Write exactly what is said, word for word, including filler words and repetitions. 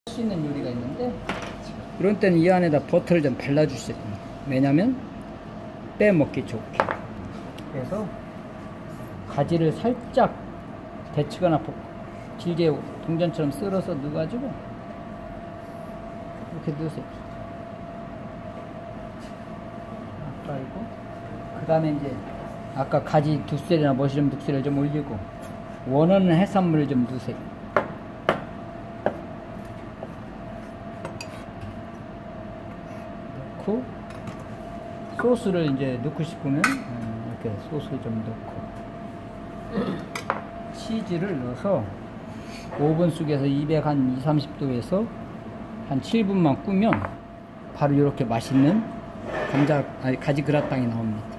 수 있는 요리가 있는데, 이런 때는 이 안에다 버터를 좀 발라주셔야 됩니다. 왜냐면 빼먹기 좋게. 그래서 가지를 살짝 데치거나 길게 동전처럼 썰어서 넣어가지고 이렇게 넣으세요. 아까 이거 그 다음에 이제 아까 가지 두 셀이나 머시룸 두 셀을 좀 올리고 원하는 해산물을 좀 넣으세요. 넣고 소스를 이제 넣고 싶으면 이렇게 소스를 좀 넣고 치즈를 넣어서 오븐 속에서 이백한 이삼십 도에서 한 칠 분만 구우면 바로 이렇게 맛있는 감자 아니 가지 그라탕이 나옵니다.